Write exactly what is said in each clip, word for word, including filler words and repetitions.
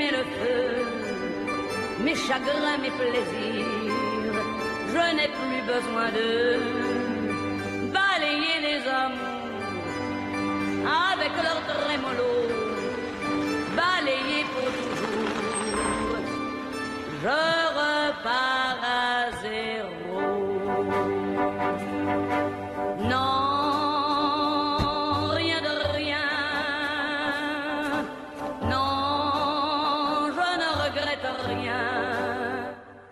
et le feu, mes chagrins, mes plaisirs, je n'ai plus besoin de balayer les amours avec leur trémolo, balayer pour toujours, je repars à zéro. Non, rien de rien, non, je ne regrette rien.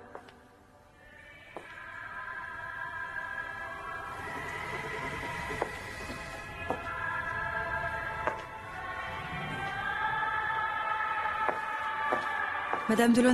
Madame Delaunay ?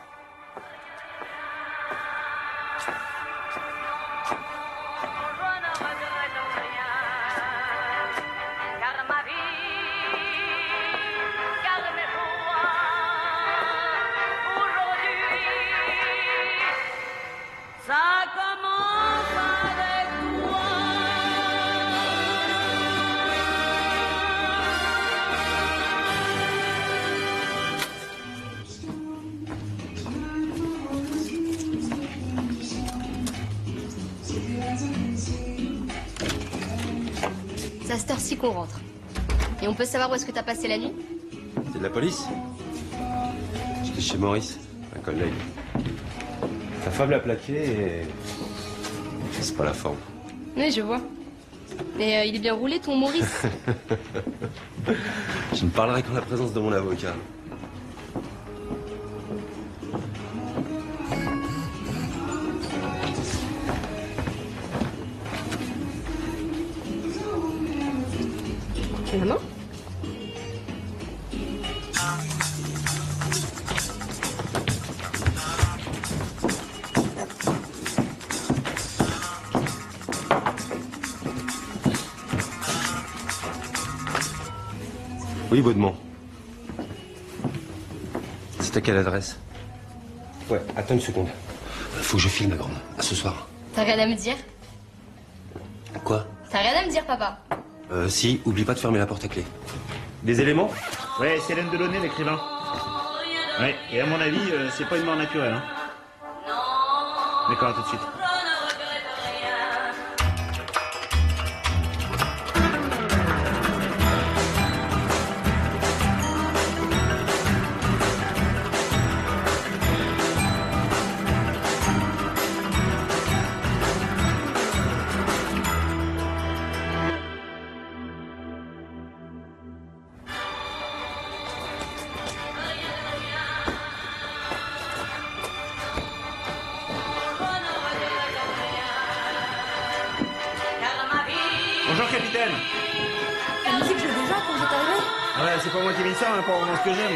C'est à cette heure-ci qu'on rentre. Et on peut savoir où est-ce que t'as passé la nuit? C'est de la police? J'étais chez Maurice, un collègue. Ta femme l'a plaqué et... c'est pas la forme. Oui, je vois. Mais euh, il est bien roulé, ton Maurice. Je ne parlerai qu'en la présence de mon avocat. Maman? Oui, Baudemont. C'est à quelle adresse? Ouais, attends une seconde. Faut que je file, ma grande. À ce soir. T'as rien à me dire? Quoi? T'as rien à me dire, papa? Euh, si, oublie pas de fermer la porte à clé. Des éléments? Ouais, c'est Hélène Delaunay, l'écrivain. Ouais, et à mon avis, euh, c'est pas une mort naturelle, hein. D'accord, à tout de suite. Bonjour, capitaine. La musique joue déjà quand vous êtes arrivé? Ah ouais, c'est pas moi qui ai mis ça, hein, pas vraiment ce que j'aime.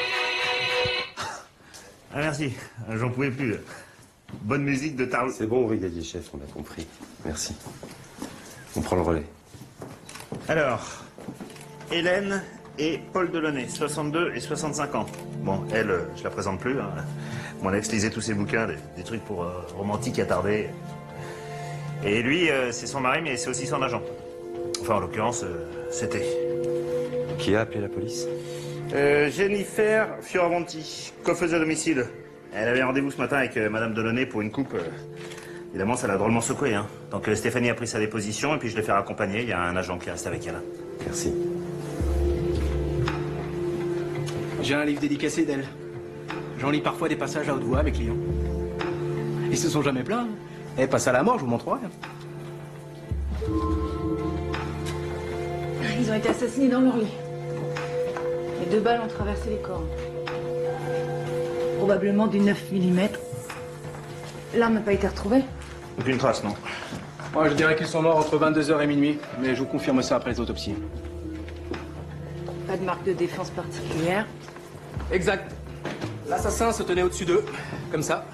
Ah merci, j'en pouvais plus. Bonne musique de Tarl. C'est bon, brigadier chef, on a compris. Merci. On prend le relais. Alors, Hélène et Paul Delaunay, soixante-deux et soixante-cinq ans. Bon, elle, euh, je la présente plus. Hein. Mon ex lisait tous ses bouquins, des, des trucs pour euh, romantiques attardés. Et lui, euh, c'est son mari, mais c'est aussi son agent. Enfin, en l'occurrence, euh, c'était. Qui a appelé la police? Euh, Jennifer Fioravanti, coiffeuse à domicile. Elle avait rendez-vous ce matin avec euh, Madame Delaunay pour une coupe. Euh, évidemment, ça l'a drôlement secouée. Hein. Donc euh, Stéphanie a pris sa déposition et puis je l'ai fait raccompagner. Il y a un agent qui reste avec elle. Merci. J'ai un livre dédicacé d'elle. J'en lis parfois des passages à haute voix à mes clients. Ils se sont jamais plaints. Elle passe à la mort, je vous montrerai. Ils ont été assassinés dans leur lit. Les deux balles ont traversé les corps. Probablement du neuf millimètres. L'arme n'a pas été retrouvée. Aucune trace, non. Moi, je dirais qu'ils sont morts entre vingt-deux heures et minuit, mais je vous confirme ça après les autopsies. Pas de marque de défense particulière. Exact. L'assassin se tenait au-dessus d'eux, comme ça.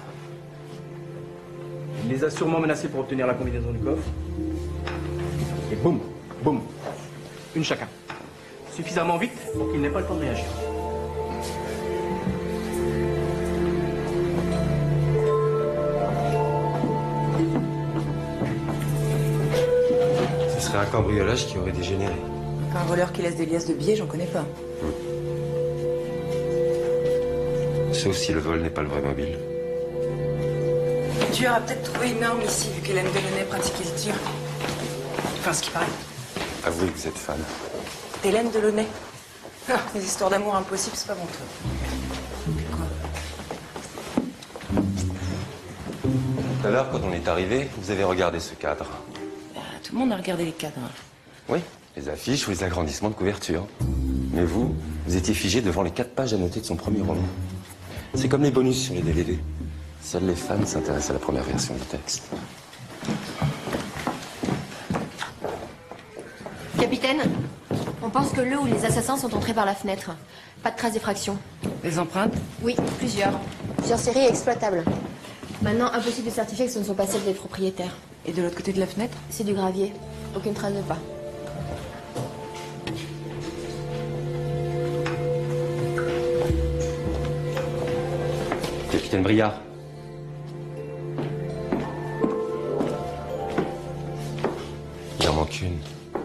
Il les a sûrement menacés pour obtenir la combinaison du coffre. Et boum, boum. Une chacun. Suffisamment vite pour qu'il n'ait pas le temps de réagir. Ce serait un cambriolage qui aurait dégénéré. Un voleur qui laisse des liasses de billets, j'en connais pas. Sauf si le vol n'est pas le vrai mobile. Le tueur a peut-être trouvé une arme ici, vu qu'Hélène Delaunay pratiquait le tir. Enfin, ce qui paraît. Avouez que vous êtes fan. Hélène Delaunay. Ah, les histoires d'amour impossibles, c'est pas mon truc. Quoi? Tout à l'heure, quand on est arrivé, vous avez regardé ce cadre. Bah, tout le monde a regardé les cadres. Oui, les affiches ou les agrandissements de couverture. Mais vous, vous étiez figé devant les quatre pages annotées de son premier roman. C'est comme les bonus sur les D V D. Seuls les fans s'intéressent à la première version du texte. Capitaine, on pense que le ou les assassins sont entrés par la fenêtre. Pas de traces d'effraction. Les empreintes? Oui, plusieurs. Plusieurs séries exploitables. Maintenant, impossible de certifier que ce ne sont pas celles des propriétaires. Et de l'autre côté de la fenêtre? C'est du gravier. Aucune trace de pas. Capitaine Briard. Il en manque une.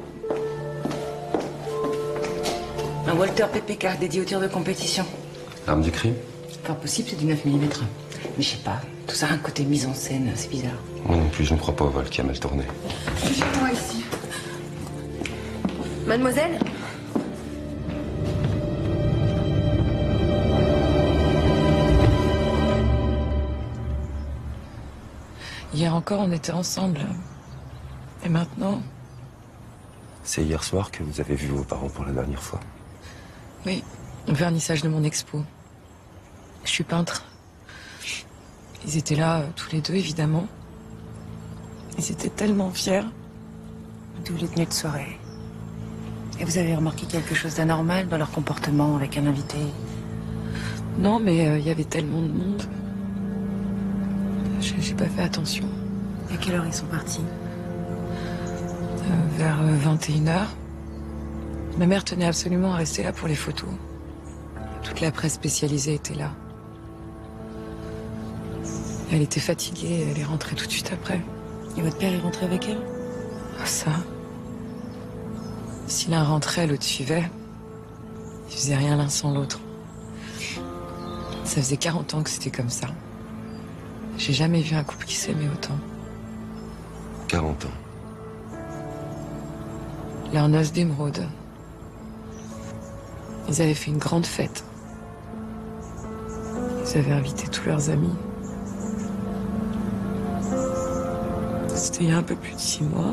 Un Walter P P K dédié aux tirs de compétition. L'arme du crime? Enfin, possible, c'est du neuf millimètres. Mais je sais pas, tout ça a un côté mise en scène, c'est bizarre. Moi non plus, je ne crois pas au vol qui a mal tourné. Suivez-moi ici. Mademoiselle? Hier encore, on était ensemble. Et maintenant? C'est hier soir que vous avez vu vos parents pour la dernière fois. Oui, au vernissage de mon expo. Je suis peintre. Ils étaient là, euh, tous les deux, évidemment. Ils étaient tellement fiers. D'où les tenues de soirée. Et vous avez remarqué quelque chose d'anormal dans leur comportement avec un invité? Non, mais euh, il y avait tellement de monde. J'ai j'ai pas fait attention. À quelle heure ils sont partis? Euh, vers euh, vingt et une heures. Ma mère tenait absolument à rester là pour les photos. Toute la presse spécialisée était là. Elle était fatiguée, elle est rentrée tout de suite après. Et votre père est rentré avec elle? Ah, ça. Si l'un rentrait, l'autre suivait. Ils faisaient rien l'un sans l'autre. Ça faisait quarante ans que c'était comme ça. J'ai jamais vu un couple qui s'aimait autant. quarante ans. Leur noce d'émeraude. Ils avaient fait une grande fête. Ils avaient invité tous leurs amis. C'était il y a un peu plus de six mois.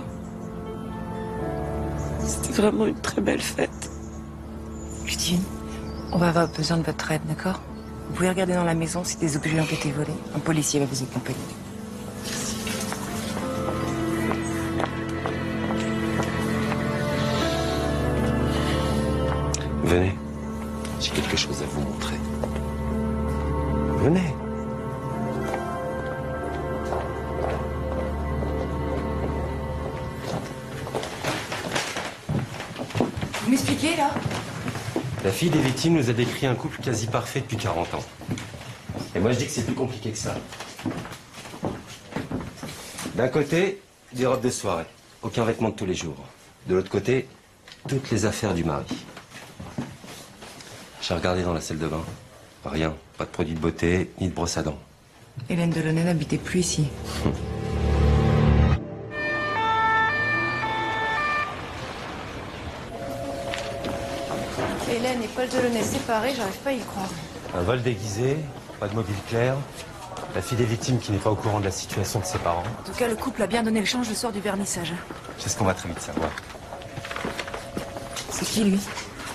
C'était vraiment une très belle fête. Ludivine, on va avoir besoin de votre aide, d'accord? Vous pouvez regarder dans la maison si des objets ont été volés. Un policier va vous accompagner. Venez. J'ai quelque chose à vous montrer. Venez. Vous m'expliquez, là? La fille des victimes nous a décrit un couple quasi parfait depuis quarante ans. Et moi, je dis que c'est plus compliqué que ça. D'un côté, des robes de soirée. Aucun vêtement de tous les jours. De l'autre côté, toutes les affaires du mari. J'ai regardé dans la salle de bain. Rien. Pas de produits de beauté, ni de brosse à dents. Hélène Delaunay n'habitait plus ici. Hum. Hélène et Paul Delaunay séparés, j'arrive pas à y croire. Un vol déguisé, pas de mobile clair. La fille des victimes qui n'est pas au courant de la situation de ses parents. En tout cas, le couple a bien donné le change le soir du vernissage. C'est ce qu'on va très vite savoir. C'est qui, lui?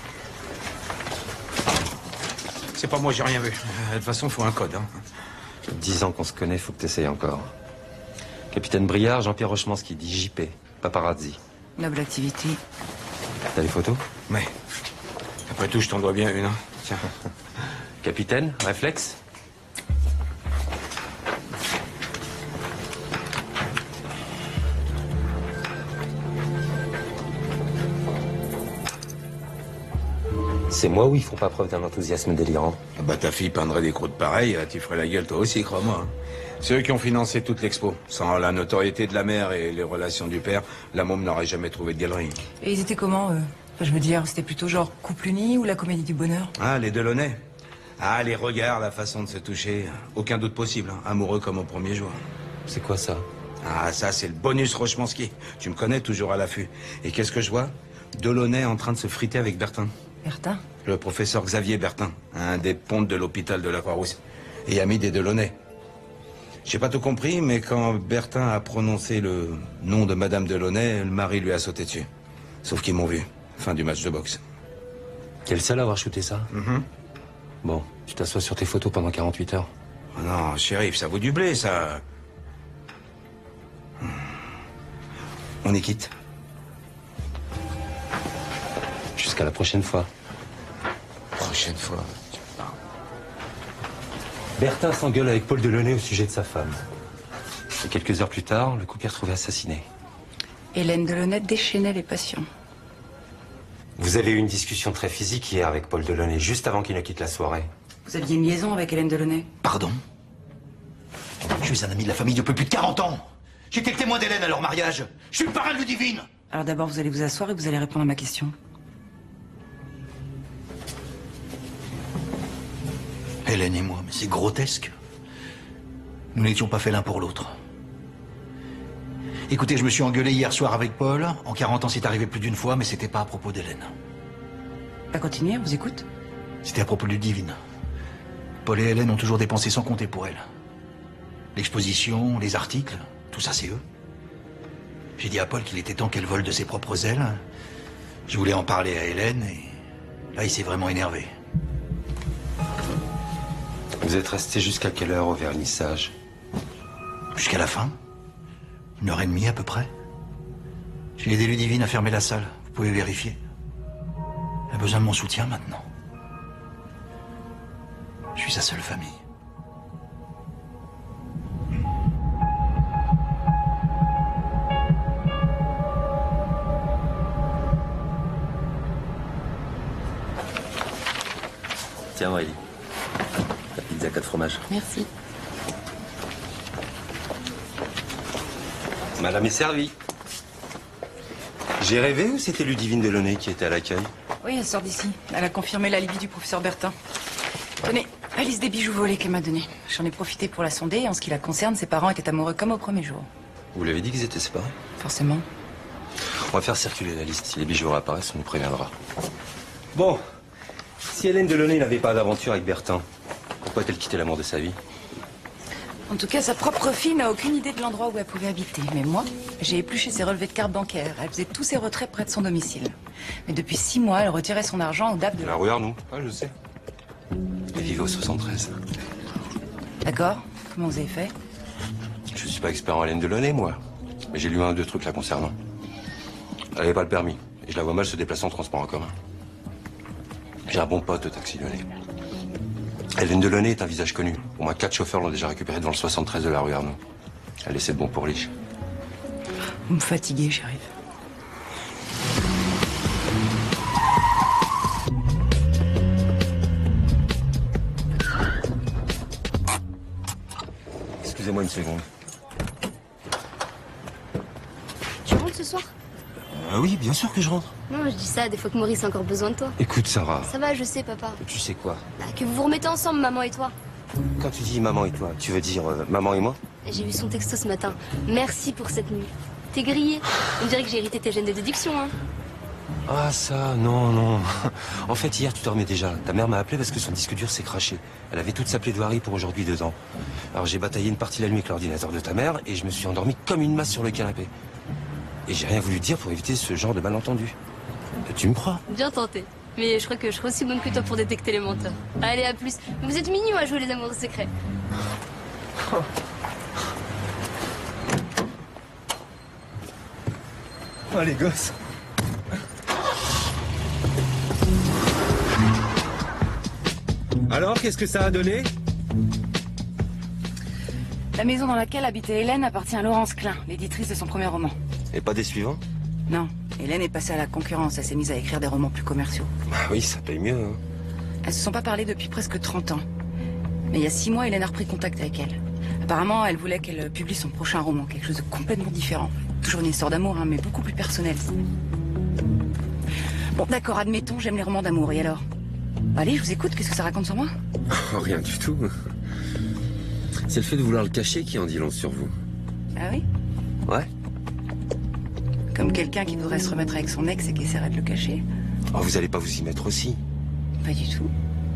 C'est pas moi, j'ai rien vu. De toute façon, faut un code. Hein. Dix ans qu'on se connaît, faut que t'essayes encore. Capitaine Briard, Jean-Pierre Rochemansky, dit J P, paparazzi. Noble activité. T'as les photos? Mais, après tout, je t'en dois bien une. Hein. Tiens. Capitaine, réflexe? C'est moi ou ils font pas preuve d'un enthousiasme délirant? Ah bah, ta fille peindrait des croûtes pareilles, tu ferais la gueule toi aussi, crois-moi. Hein. C'est eux qui ont financé toute l'expo. Sans la notoriété de la mère et les relations du père, la môme n'aurait jamais trouvé de galerie. Et ils étaient comment, eux? Enfin, je veux dire, c'était plutôt genre couple uni ou la comédie du bonheur? Ah, les Delaunay. Ah, les regards, la façon de se toucher. Aucun doute possible, hein. Amoureux comme au premier jour. C'est quoi ça? Ah, ça, c'est le bonus Rochemansky. Tu me connais, toujours à l'affût. Et qu'est-ce que je vois? Delaunay en train de se friter avec Bertin. Bertin? Le professeur Xavier Bertin, un des pontes de l'hôpital de la Croix-Rousse. Et ami des Delaunay. J'ai pas tout compris, mais quand Bertin a prononcé le nom de Madame Delaunay, le mari lui a sauté dessus. Sauf qu'ils m'ont vu. Fin du match de boxe. T'es le seul à avoir shooté ça? Mm-hmm. Bon, tu t'assois sur tes photos pendant quarante-huit heures. Oh non, shérif, ça vaut du blé, ça. On y quitte. Jusqu'à la prochaine fois. Prochaine fois. Bertin s'engueule avec Paul Delaunay au sujet de sa femme. Et quelques heures plus tard, le couple est retrouvé assassiné. Hélène Delaunay déchaînait les passions. Vous avez eu une discussion très physique hier avec Paul Delaunay, juste avant qu'il ne quitte la soirée. Vous aviez une liaison avec Hélène Delaunay? Pardon? Je suis un ami de la famille depuis plus de quarante ans. J'étais le témoin d'Hélène à leur mariage. Je suis le parrain de Ludivine. Alors d'abord, vous allez vous asseoir et vous allez répondre à ma question. Hélène et moi, mais c'est grotesque. Nous n'étions pas faits l'un pour l'autre. Écoutez, je me suis engueulé hier soir avec Paul. En quarante ans, c'est arrivé plus d'une fois, mais c'était pas à propos d'Hélène. Pas continuer, on vous écoute. C'était à propos de Ludivine. Paul et Hélène ont toujours dépensé sans compter pour elle. L'exposition, les articles, tout ça, c'est eux. J'ai dit à Paul qu'il était temps qu'elle vole de ses propres ailes. Je voulais en parler à Hélène et là, il s'est vraiment énervé. Vous êtes resté jusqu'à quelle heure au vernissage? Jusqu'à la fin. Une heure et demie à peu près. J'ai aidé Ludivine à fermer la salle. Vous pouvez vérifier. Elle a besoin de mon soutien maintenant. Je suis sa seule famille. Tiens, Aurélie. La pizza quatre fromages. Merci. Madame est servie. J'ai rêvé ou c'était Ludivine Delaunay qui était à l'accueil? Oui, elle sort d'ici. Elle a confirmé l'alibi du professeur Bertin. Tenez, la liste des bijoux volés qu'elle m'a donnée. J'en ai profité pour la sonder et en ce qui la concerne, ses parents étaient amoureux comme au premier jour. Vous l'avez dit qu'ils étaient séparés? Forcément. On va faire circuler la liste. Si les bijoux apparaissent, on nous préviendra. Bon, si Hélène Delaunay n'avait pas d'aventure avec Bertin, pourquoi a-t-elle quitté l'amour de sa vie? En tout cas, sa propre fille n'a aucune idée de l'endroit où elle pouvait habiter. Mais moi, j'ai épluché ses relevés de cartes bancaires. Elle faisait tous ses retraits près de son domicile. Mais depuis six mois, elle retirait son argent au D A B de La rue Arnoux. Ouais, je sais. Elle vivait au soixante-treize. D'accord. Comment vous avez fait? Je suis pas expert en Hélène Delaunay, moi. Mais j'ai lu un ou deux trucs la concernant. Elle avait pas le permis. Et je la vois mal se déplacer en transport en commun. J'ai un bon pote de taxi lyonnais. Hélène Delaunay est un visage connu. Au moins quatre chauffeurs l'ont déjà récupéré devant le soixante-treize de la rue Arnoux. Elle laissait de bon pour liche. Vous me fatiguez, j'arrive. Excusez-moi une seconde. Tu rentres ce soir? Euh, oui, bien sûr que je rentre. Non, je dis ça, des fois que Maurice a encore besoin de toi. Écoute, Sarah. Ça va, je sais, papa. Tu sais quoi? Bah, que vous vous remettez ensemble, maman et toi. Quand tu dis maman et toi, tu veux dire euh, maman et moi? J'ai vu son texto ce matin. Merci pour cette nuit. T'es grillé. On dirait que j'ai hérité tes gènes de déduction, hein. Ah ça, non, non. En fait, hier, tu dormais déjà. Ta mère m'a appelé parce que son disque dur s'est craché. Elle avait toute sa plaidoirie pour aujourd'hui dedans. Alors j'ai bataillé une partie de la nuit avec l'ordinateur de ta mère et je me suis endormi comme une masse sur le canapé. Et j'ai rien voulu dire pour éviter ce genre de malentendu. Tu me crois? Bien tenté. Mais je crois que je serai aussi bonne que toi pour détecter les menteurs. Allez, à plus. Vous êtes mignons à jouer les amoureux secrets. Oh les gosses. Alors, qu'est-ce que ça a donné? La maison dans laquelle habitait Hélène appartient à Laurence Klein, l'éditrice de son premier roman. Et pas des suivants? Non, Hélène est passée à la concurrence. Elle s'est mise à écrire des romans plus commerciaux. Bah oui, ça paye mieux. Hein. Elles se sont pas parlé depuis presque trente ans. Mais il y a six mois, Hélène a repris contact avec elle. Apparemment, elle voulait qu'elle publie son prochain roman, quelque chose de complètement différent. Toujours une histoire d'amour, hein, mais beaucoup plus personnelle. Bon, d'accord, admettons, j'aime les romans d'amour, et alors? Allez, je vous écoute, qu'est-ce que ça raconte sur moi? Oh, rien du tout. C'est le fait de vouloir le cacher qui en dit long sur vous. Ah oui? Ouais. Comme quelqu'un qui voudrait se remettre avec son ex et qui essaierait de le cacher? Oh, vous allez pas vous y mettre aussi? Pas du tout.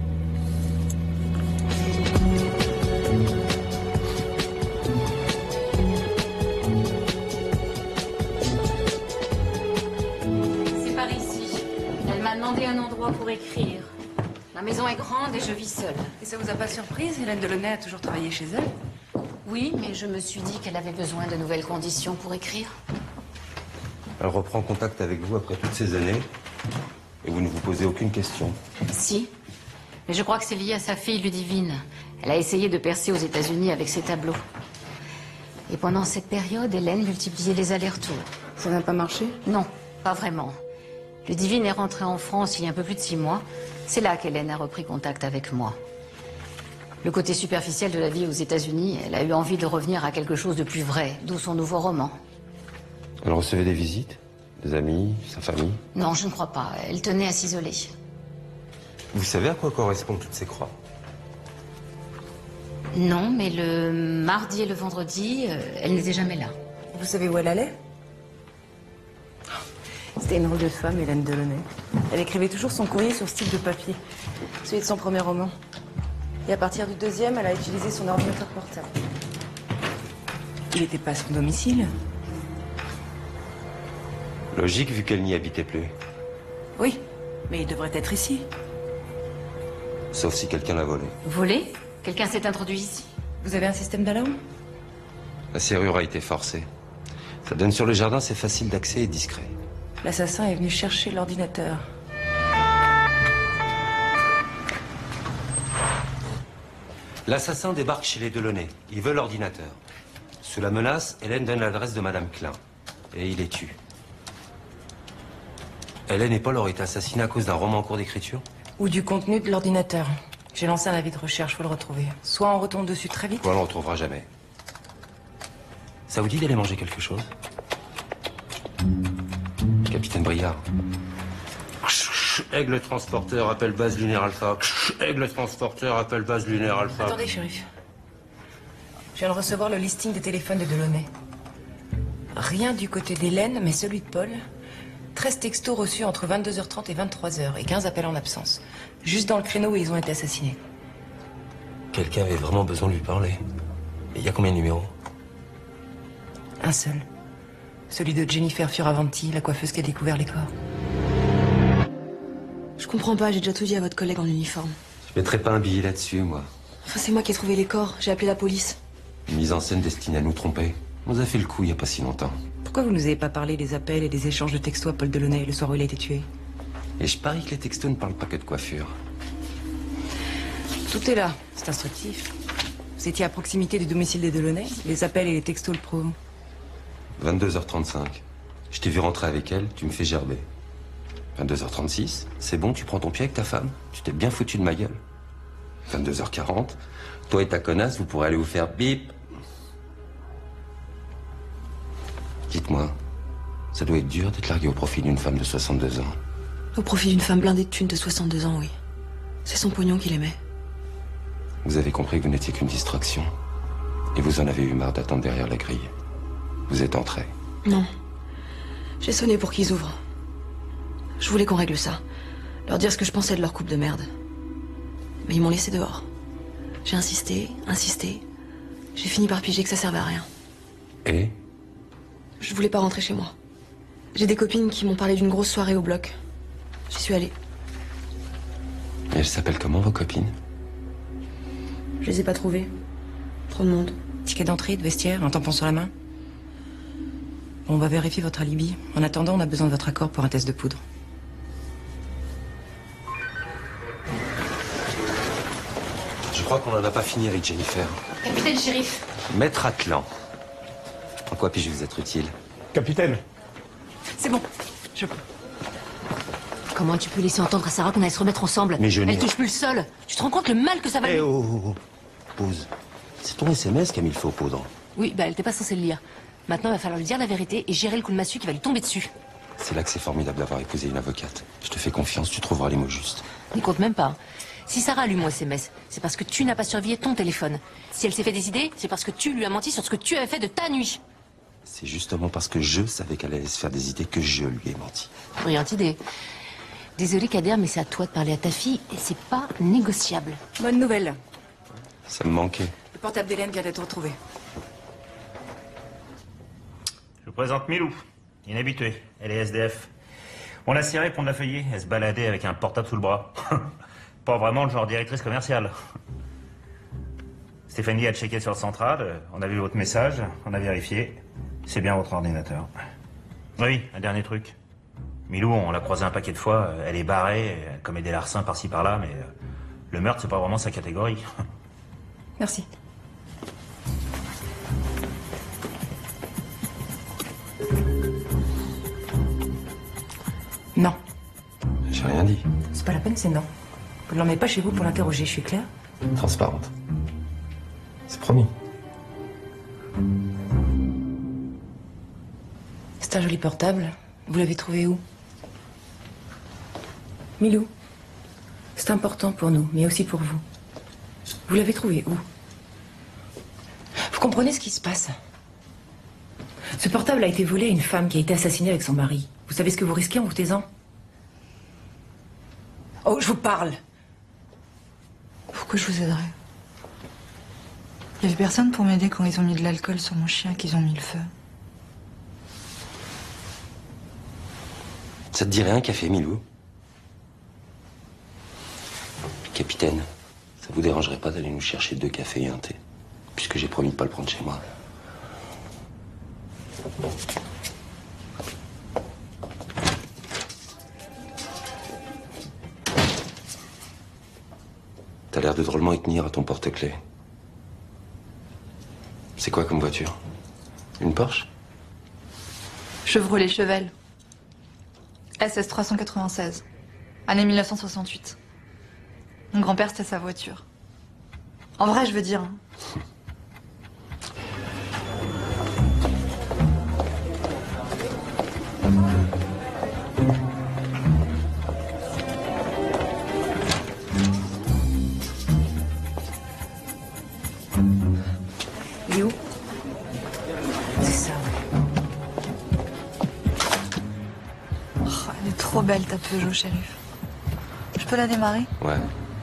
C'est par ici. Elle m'a demandé un endroit pour écrire. Ma maison est grande et je vis seule. Et ça vous a pas surprise? Hélène Delaunay a toujours travaillé chez elle? Oui, mais je me suis dit qu'elle avait besoin de nouvelles conditions pour écrire. Elle reprend contact avec vous après toutes ces années et vous ne vous posez aucune question. Si. Mais je crois que c'est lié à sa fille Ludivine. Elle a essayé de percer aux États-Unis avec ses tableaux. Et pendant cette période, Hélène multipliait les allers-retours. Ça n'a pas marché? Non, pas vraiment. Ludivine est rentrée en France il y a un peu plus de six mois. C'est là qu'Hélène a repris contact avec moi. Le côté superficiel de la vie aux États-Unis, elle a eu envie de revenir à quelque chose de plus vrai, d'où son nouveau roman. Elle recevait des visites? Des amis? Sa famille? Non, je ne crois pas. Elle tenait à s'isoler. Vous savez à quoi correspondent toutes ces croix? Non, mais le mardi et le vendredi, euh, elle n'était jamais là. Vous savez où elle allait? C'était une drôle de femme, Hélène Delaunay. Elle écrivait toujours son courrier sur ce type de papier, celui de son premier roman. Et à partir du deuxième, elle a utilisé son ordinateur portable. Il n'était pas à son domicile. Logique vu qu'elle n'y habitait plus. Oui, mais il devrait être ici. Sauf si quelqu'un l'a volé. Volé? Quelqu'un s'est introduit ici? Vous avez un système d'alarme? La serrure a été forcée. Ça donne sur le jardin, c'est facile d'accès et discret. L'assassin est venu chercher l'ordinateur. L'assassin débarque chez les Delaunay. Il veut l'ordinateur. Sous la menace, Hélène donne l'adresse de Madame Klein. Et il les tue. Hélène et Paul auraient été assassinés à cause d'un roman en cours d'écriture? Ou du contenu de l'ordinateur. J'ai lancé un avis de recherche, faut le retrouver. Soit on retombe dessus très vite. Ou on le retrouvera jamais. Ça vous dit d'aller manger quelque chose? Capitaine Briard. Aigle transporteur, appelle base lunaire alpha. Aigle transporteur, appelle base lunaire alpha. Attendez, shérif. Je viens de recevoir le listing des téléphones des Delaunay. Rien du côté d'Hélène, mais celui de Paul. treize textos reçus entre vingt-deux heures trente et vingt-trois heures et quinze appels en absence. Juste dans le créneau où ils ont été assassinés. Quelqu'un avait vraiment besoin de lui parler. Et il y a combien de numéros? Un seul. Celui de Jennifer Fioravanti, la coiffeuse qui a découvert les corps. Je comprends pas, j'ai déjà tout dit à votre collègue en uniforme. Je mettrai pas un billet là-dessus, moi. Enfin, c'est moi qui ai trouvé les corps, j'ai appelé la police. Une mise en scène destinée à nous tromper. On nous a fait le coup il y a pas si longtemps. Pourquoi vous nous avez pas parlé des appels et des échanges de textos à Paul Delaunay le soir où il a été tué? Et je parie que les textos ne parlent pas que de coiffure. Tout est là, c'est instructif. Vous étiez à proximité du domicile des Delaunay, les appels et les textos le prouvent. vingt-deux heures trente-cinq. Je t'ai vu rentrer avec elle, tu me fais gerber. vingt-deux heures trente-six, c'est bon, tu prends ton pied avec ta femme? Tu t'es bien foutu de ma gueule. vingt-deux heures quarante, toi et ta connasse, vous pourrez aller vous faire bip. Dites-moi, ça doit être dur d'être largué au profit d'une femme de soixante-deux ans. Au profit d'une femme blindée de thunes de soixante-deux ans, oui. C'est son pognon qu'il aimait. Vous avez compris que vous n'étiez qu'une distraction. Et vous en avez eu marre d'attendre derrière la grille. Vous êtes entré. Non. J'ai sonné pour qu'ils ouvrent. Je voulais qu'on règle ça. Leur dire ce que je pensais de leur couple de merde. Mais ils m'ont laissé dehors. J'ai insisté, insisté. J'ai fini par piger que ça servait à rien. Et? Je voulais pas rentrer chez moi. J'ai des copines qui m'ont parlé d'une grosse soirée au bloc. J'y suis allée. Et elles s'appellent comment, vos copines? Je les ai pas trouvées. Trop de monde. Ticket d'entrée, de vestiaire, un tampon sur la main. Bon, on va vérifier votre alibi. En attendant, on a besoin de votre accord pour un test de poudre. Je crois qu'on n'en a pas fini avec Jennifer. Capitaine shérif. Maître Atlan. En quoi puis-je vous être utile? Capitaine. C'est bon, je peux. Comment tu peux laisser entendre à Sarah qu'on allait se remettre ensemble? Mais je n'ai- Elle touche plus le sol. Tu te rends compte le mal que ça va Eh lui... oh, oh, oh. Pause. C'est ton S M S qui a mis le faux poudre. Oui, bah elle était pas censée le lire. Maintenant, il va falloir lui dire la vérité et gérer le coup de massue qui va lui tomber dessus. C'est là que c'est formidable d'avoir épousé une avocate. Je te fais confiance, tu trouveras les mots justes. N'y compte même pas. Si Sarah a lu mon S M S, c'est parce que tu n'as pas surveillé ton téléphone. Si elle s'est fait des idées, c'est parce que tu lui as menti sur ce que tu avais fait de ta nuit. C'est justement parce que je savais qu'elle allait se faire des idées que je lui ai menti. Brillante idée. Désolée, Kader, mais c'est à toi de parler à ta fille et c'est pas négociable. Bonne nouvelle. Ça me manquait. Le portable d'Hélène vient d'être retrouvé. Je vous présente Milou, inhabituée. Elle est S D F. On l'a serrée pour de la feuillée. Elle se baladait avec un portable sous le bras. Pas vraiment le genre directrice commerciale. Stéphanie a checké sur le central. On a vu votre message. On a vérifié. C'est bien votre ordinateur. Oui, un dernier truc. Milou, on l'a croisée un paquet de fois. Elle est barrée. Elle commet des larcins par-ci par-là. Mais le meurtre, c'est pas vraiment sa catégorie. Merci. Non. J'ai rien dit. C'est pas la peine, c'est non. Vous ne l'emmenez pas chez vous pour l'interroger, je suis claire? Transparente. C'est promis. C'est un joli portable. Vous l'avez trouvé où? Milou, c'est important pour nous, mais aussi pour vous. Vous l'avez trouvé où? Vous comprenez ce qui se passe? Ce portable a été volé à une femme qui a été assassinée avec son mari. Vous savez ce que vous risquez en vous taisant? Oh, je vous parle. Pourquoi je vous aiderais? Il n'y avait personne pour m'aider quand ils ont mis de l'alcool sur mon chien, qu'ils ont mis le feu. Ça te dit rien, café, Milou? Capitaine, ça vous dérangerait pas d'aller nous chercher deux cafés et un thé? Puisque j'ai promis de pas le prendre chez moi. T'as l'air de drôlement y tenir à ton porte-clés. C'est quoi comme voiture? Une Porsche? Chevrolet Chevelle. S S trois cent quatre-vingt-seize. Année mille neuf cent soixante-huit. Mon grand-père, c'était sa voiture. En vrai, je veux dire. hein. Il est où? C'est ça. Oh, elle est trop belle, ta Peugeot, shérif. Je peux la démarrer? Ouais.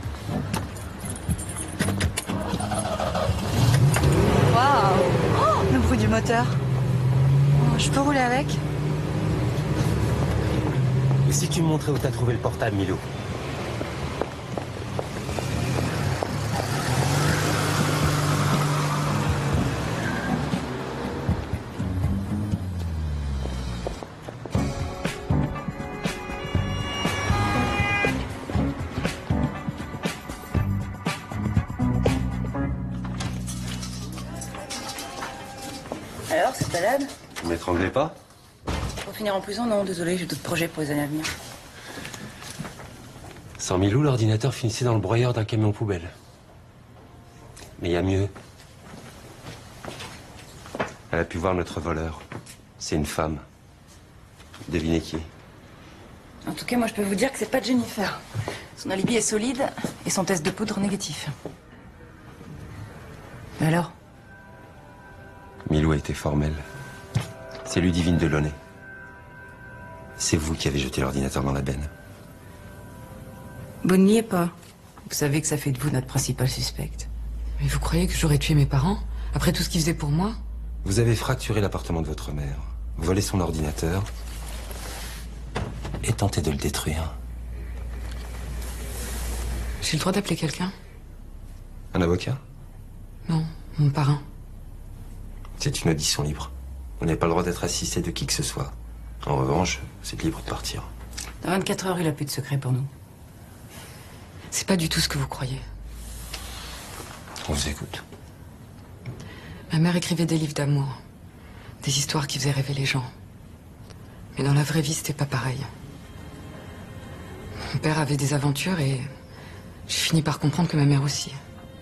Waouh! Oh, le bruit du moteur. Oh, je peux rouler avec? Et si tu me montrais où t'as trouvé le portable, Milou? Alors, cette balade? Vous m'étranglez pas? Pour finir en prison, non, désolé, j'ai d'autres projets pour les années à venir. Sans Milou, l'ordinateur finissait dans le broyeur d'un camion poubelle. Mais il y a mieux. Elle a pu voir notre voleur. C'est une femme. Devinez qui? En tout cas, moi, je peux vous dire que c'est pas Jennifer. Son alibi est solide et son test de poudre négatif. Mais alors? Milou a été formelle. C'est Ludivine Delaunay. C'est vous qui avez jeté l'ordinateur dans la benne. Vous n'y êtes pas. Vous savez que ça fait de vous notre principal suspect. Mais vous croyez que j'aurais tué mes parents? Après tout ce qu'ils faisaient pour moi? Vous avez fracturé l'appartement de votre mère, volé son ordinateur et tenté de le détruire. J'ai le droit d'appeler quelqu'un? Un avocat? Non, mon parrain. C'est une audition libre. Vous n'avez pas le droit d'être assisté de qui que ce soit. En revanche, vous êtes libre de partir. Dans vingt-quatre heures, il a plus de secret pour nous. C'est pas du tout ce que vous croyez. On vous écoute. Ma mère écrivait des livres d'amour. Des histoires qui faisaient rêver les gens. Mais dans la vraie vie, c'était pas pareil. Mon père avait des aventures et j'ai fini par comprendre que ma mère aussi.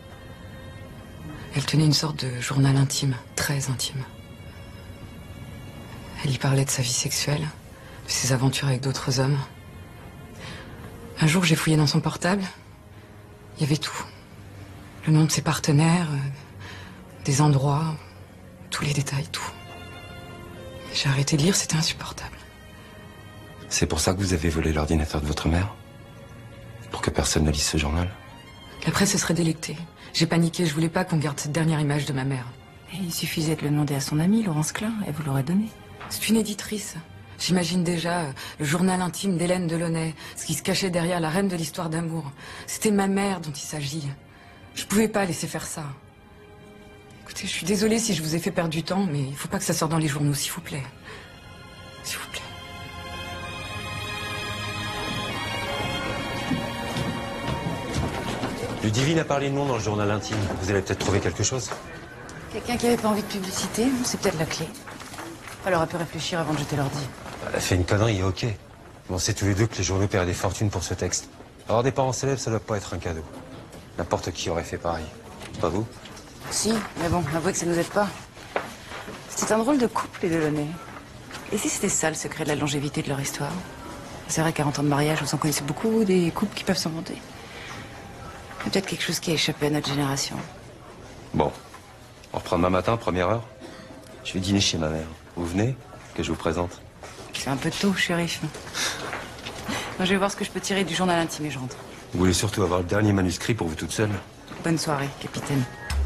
Elle tenait une sorte de journal intime, très intime. Elle y parlait de sa vie sexuelle, ses aventures avec d'autres hommes. Un jour, j'ai fouillé dans son portable. Il y avait tout. Le nom de ses partenaires, euh, des endroits, tous les détails, tout. J'ai arrêté de lire, c'était insupportable. C'est pour ça que vous avez volé l'ordinateur de votre mère? Pour que personne ne lise ce journal? La presse se serait délectée. J'ai paniqué, je voulais pas qu'on garde cette dernière image de ma mère. Et il suffisait de le demander à son amie, Laurence Klein, elle vous l'aurait donné. C'est une éditrice. J'imagine déjà euh, le journal intime d'Hélène Delaunay, ce qui se cachait derrière la reine de l'histoire d'amour. C'était ma mère dont il s'agit. Je pouvais pas laisser faire ça. Écoutez, je suis désolée si je vous ai fait perdre du temps, mais il faut pas que ça sorte dans les journaux, s'il vous plaît. S'il vous plaît. Ludivine a parlé de nom dans le journal intime. Vous allez peut-être trouver quelque chose. Quelqu'un qui avait pas envie de publicité, c'est peut-être la clé. Elle aurait pu réfléchir avant de jeter l'ordi. Elle a fait une connerie, ok. On sait tous les deux que les journaux perdent des fortunes pour ce texte. Avoir des parents célèbres, ça doit pas être un cadeau. N'importe qui aurait fait pareil. Pas vous? Si, mais bon, avouez que ça nous aide pas. C'était un drôle de couple, les Delaunay. Et si c'était ça le secret de la longévité de leur histoire? C'est vrai, quarante ans de mariage, vous en connaissez beaucoup, des couples qui peuvent s'inventer. Il y a peut-être quelque chose qui a échappé à notre génération. Bon. On reprend demain matin, première heure. Je vais dîner chez ma mère. Vous venez? Que je vous présente. C'est un peu tôt, shérif. Moi, je vais voir ce que je peux tirer du journal intime et je rentre. Vous voulez surtout avoir le dernier manuscrit pour vous toute seule? Bonne soirée, capitaine.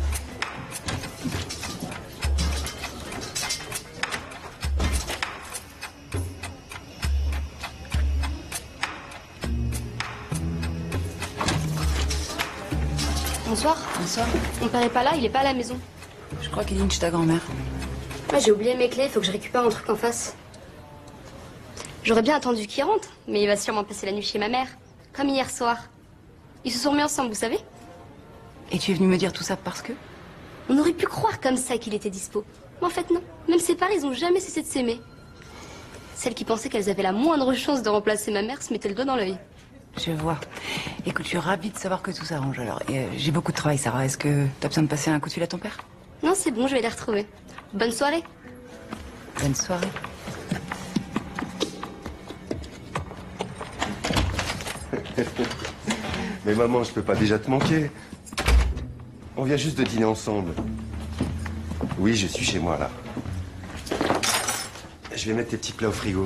Bonsoir. Bonsoir. Mon père est pas là, il est pas à la maison. Je crois qu'il dîne chez ta grand-mère. Moi, j'ai oublié mes clés, il faut que je récupère un truc en face. J'aurais bien attendu qu'il rentre, mais il va sûrement passer la nuit chez ma mère. Comme hier soir. Ils se sont remis ensemble, vous savez? Et tu es venu me dire tout ça parce que? On aurait pu croire comme ça qu'il était dispo. Mais en fait, non. Même séparés, ils ont jamais cessé de s'aimer. Celles qui pensaient qu'elles avaient la moindre chance de remplacer ma mère se mettaient le doigt dans l'œil. Je vois. Écoute, je suis ravie de savoir que tout s'arrange. Alors, et, euh, j'ai beaucoup de travail, Sarah. Est-ce que t'as besoin de passer un coup de fil à ton père? Non, c'est bon, je vais les retrouver. Bonne soirée. Bonne soirée. Mais maman, je peux pas déjà te manquer. On vient juste de dîner ensemble. Oui, je suis chez moi, là. Je vais mettre tes petits plats au frigo.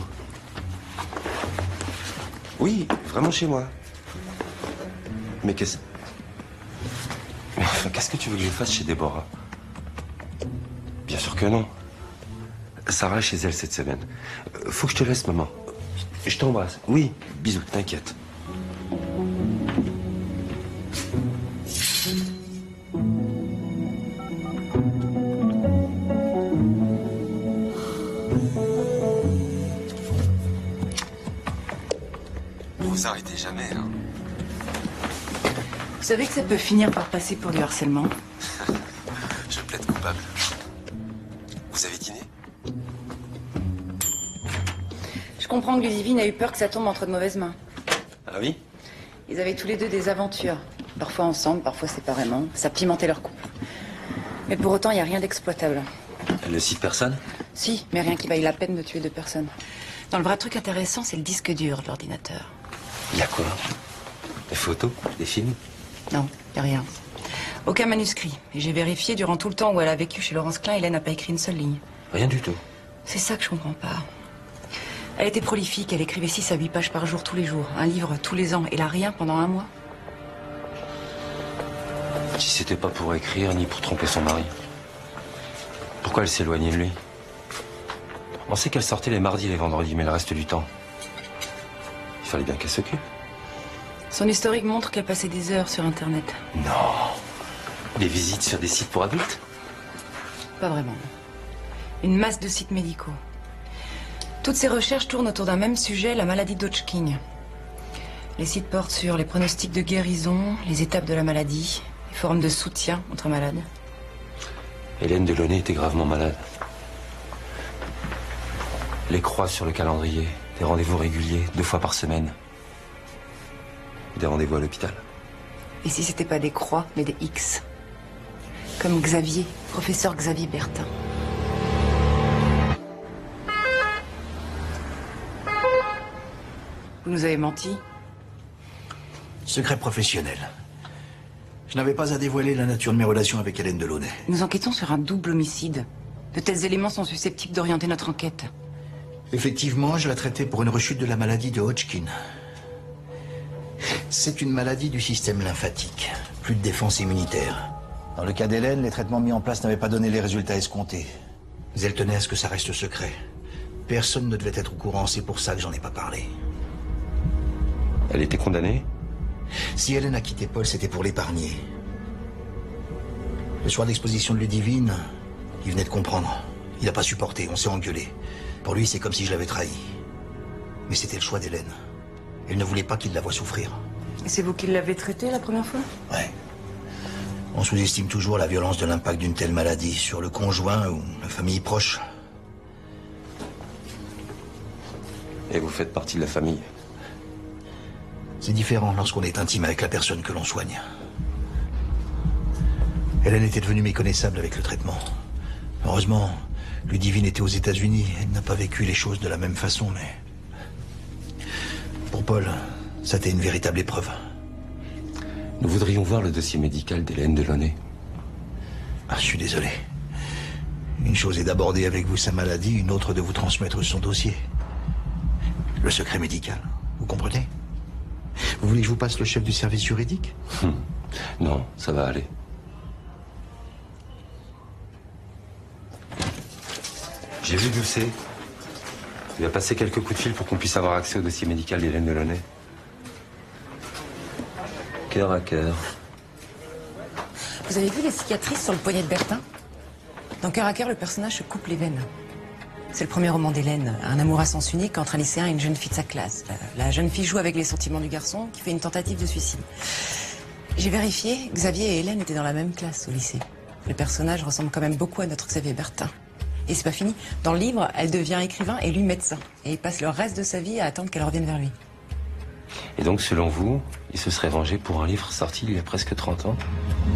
Oui, vraiment chez moi. Mais qu'est-ce... Mais enfin, qu'est-ce que tu veux que je fasse chez Déborah? Bien sûr que non. Sarah est chez elle cette semaine. Faut que je te laisse, maman. Je t'embrasse. Oui, bisous, t'inquiète. Vous arrêtez jamais, hein. Vous savez que ça peut finir par passer pour du harcèlement? Je plaide coupable. Vous avez dîné? Je comprends que Ludivine a eu peur que ça tombe entre de mauvaises mains. Ah oui? Ils avaient tous les deux des aventures. Parfois ensemble, parfois séparément. Ça pimentait leur couple. Mais pour autant, il n'y a rien d'exploitable. Elle ne cite personne? Si, mais rien qui vaille la peine de tuer deux personnes. Non, le vrai truc intéressant, c'est le disque dur de l'ordinateur. Il y a quoi? Des photos? Des films? Non, il n'y a rien. Aucun manuscrit. Et j'ai vérifié, durant tout le temps où elle a vécu chez Laurence Klein, Hélène n'a pas écrit une seule ligne. Rien du tout. C'est ça que je comprends pas. Elle était prolifique, elle écrivait six à huit pages par jour, tous les jours. Un livre tous les ans. Et là, rien pendant un mois. Si c'était pas pour écrire, ni pour tromper son mari. Pourquoi elle s'éloignait de lui? On sait qu'elle sortait les mardis et les vendredis, mais le reste du temps, il fallait bien qu'elle s'occupe. Son historique montre qu'elle passait des heures sur Internet. Non. Des visites sur des sites pour adultes? Pas vraiment. Une masse de sites médicaux. Toutes ces recherches tournent autour d'un même sujet, la maladie d'Hodgkin. Les sites portent sur les pronostics de guérison, les étapes de la maladie, les formes de soutien entre malades. Hélène Delaunay était gravement malade. Les croix sur le calendrier, des rendez-vous réguliers, deux fois par semaine. Des rendez-vous à l'hôpital. Et si c'était pas des croix, mais des X? Comme Xavier, professeur Xavier Bertin. Vous nous avez menti. Secret professionnel. Je n'avais pas à dévoiler la nature de mes relations avec Hélène Delaunay. Nous enquêtons sur un double homicide. De tels éléments sont susceptibles d'orienter notre enquête. Effectivement, je la traitais pour une rechute de la maladie de Hodgkin. C'est une maladie du système lymphatique. Plus de défense immunitaire. Dans le cas d'Hélène, les traitements mis en place n'avaient pas donné les résultats escomptés. Mais elle tenait à ce que ça reste secret. Personne ne devait être au courant, c'est pour ça que j'en ai pas parlé. Elle était condamnée? Si Hélène a quitté Paul, c'était pour l'épargner. Le soir d'exposition de Ludivine, il venait de comprendre. Il n'a pas supporté, on s'est engueulé. Pour lui, c'est comme si je l'avais trahi. Mais c'était le choix d'Hélène. Elle ne voulait pas qu'il la voie souffrir. Et c'est vous qui l'avez traité la première fois? Ouais. On sous-estime toujours la violence de l'impact d'une telle maladie sur le conjoint ou la famille proche. Et vous faites partie de la famille? C'est différent lorsqu'on est intime avec la personne que l'on soigne. Hélène était devenue méconnaissable avec le traitement. Heureusement, Ludivine était aux États-Unis. Elle n'a pas vécu les choses de la même façon, mais... Pour Paul, ça a été une véritable épreuve. Nous voudrions voir le dossier médical d'Hélène Delaunay. Ah, je suis désolé. Une chose est d'aborder avec vous sa maladie, une autre de vous transmettre son dossier. Le secret médical, vous comprenez? Vous voulez que je vous passe le chef du service juridique? hum. Non, ça va aller. J'ai vu Doucet. Il a passé quelques coups de fil pour qu'on puisse avoir accès au dossier médical d'Hélène Delaunay. Cœur à cœur. Vous avez vu les cicatrices sur le poignet de Bertin? Dans Cœur à cœur, le personnage se coupe les veines. C'est le premier roman d'Hélène, un amour à sens unique entre un lycéen et une jeune fille de sa classe. La, la jeune fille joue avec les sentiments du garçon qui fait une tentative de suicide. J'ai vérifié, Xavier et Hélène étaient dans la même classe au lycée. Le personnage ressemble quand même beaucoup à notre Xavier Bertin. Et c'est pas fini. Dans le livre, elle devient écrivain et lui médecin. Et il passe le reste de sa vie à attendre qu'elle revienne vers lui. Et donc, selon vous, il se serait vengé pour un livre sorti il y a presque trente ans?